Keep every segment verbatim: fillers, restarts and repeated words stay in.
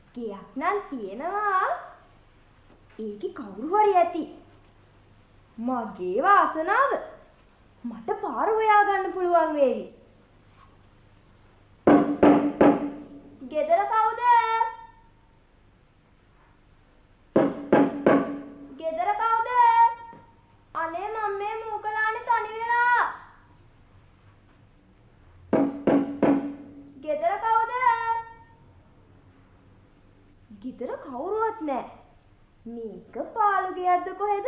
ගෙයක් නම් තියෙනවා. ඒකේ කවුරු හරි ඇති. මගේ වාසනාව. මට පාර හොයාගන්න පුළුවන් වේවි. ගෙදර කවුද? ගෙදර කවුද? අනේ මම මේ මූකලානේ තනි වෙලා. ගෙදර කවුද? ගෙදර කවුරුවත් නැහැ. මේක පාළු ගෙයක්ද කොහෙද?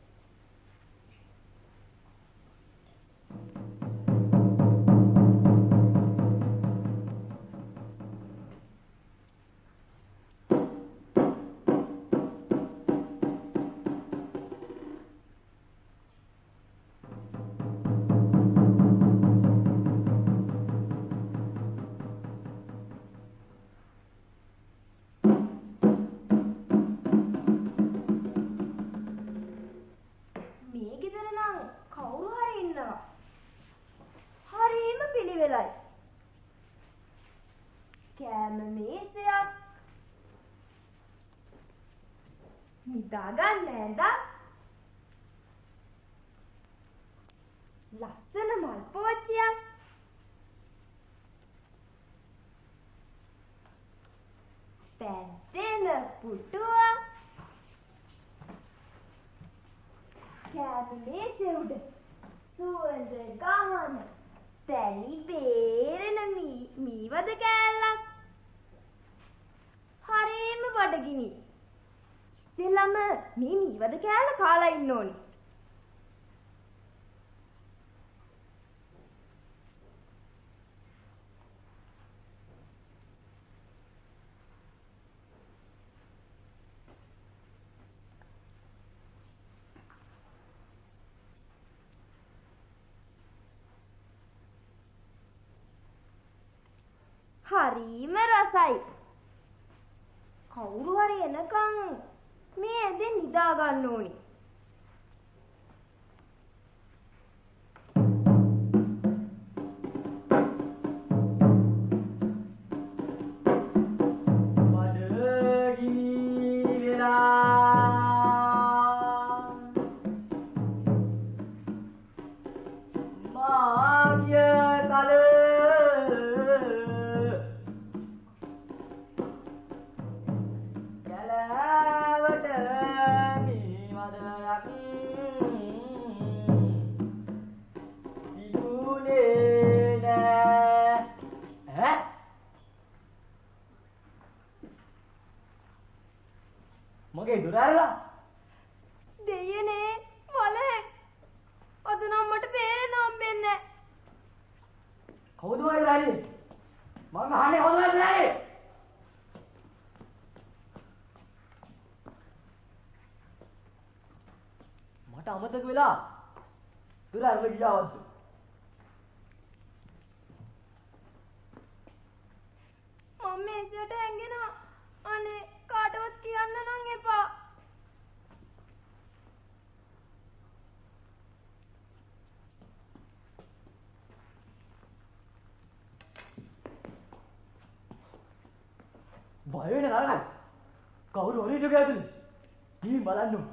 කෑම මේසයක් නිදා ගන්න ඇඳක් ලස්සන මල් පෝච්චියක් පැද්දෙන පුටුවක් කෑම මේසෙ උඩ සුවඳ ගහන පැණි බේරෙන මී මීවද කෑල්ලක් හරිම බඩගිනි. ඉස්සෙල්ලම මේ මීවද කෑල්ල කාලා ඉන්න ඕනි. හරිම රසයි. කවුරු හරි එනකන් මේ ඇඳෙන් නිදා ගන්න ඕනි. බඩගිනි වෙලා මාගිය කල මගේ දුර ඇරලා දෙයනේ වලේ අද නම් මට බේරෙන්න හම්බෙන්නේ නැහැ. කවුද වගේ රාලි? මම අහන්නේ කවුද වගේ රාලි? මට අමතක වෙලා දුර ඇරලා ගියාවද? මම මේසයට හැංගෙනවා. අනේ කාටවත් කියන්න නම් එපා. බය වෙන නරකයි. කවුරු හරි ඉඳ ගෑදුනේ. ගිහින් බලන්න ඕන.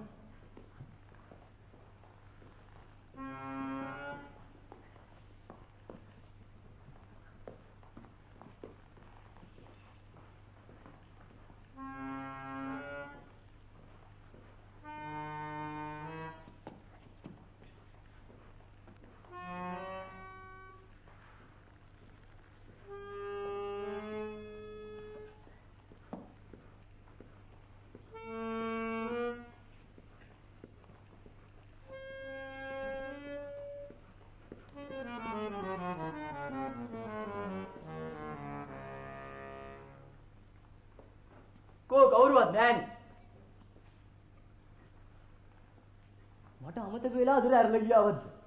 කවුරුවත් නැහැනේ. මට අමතක වෙලා දුර ඇරලා ගියාවද?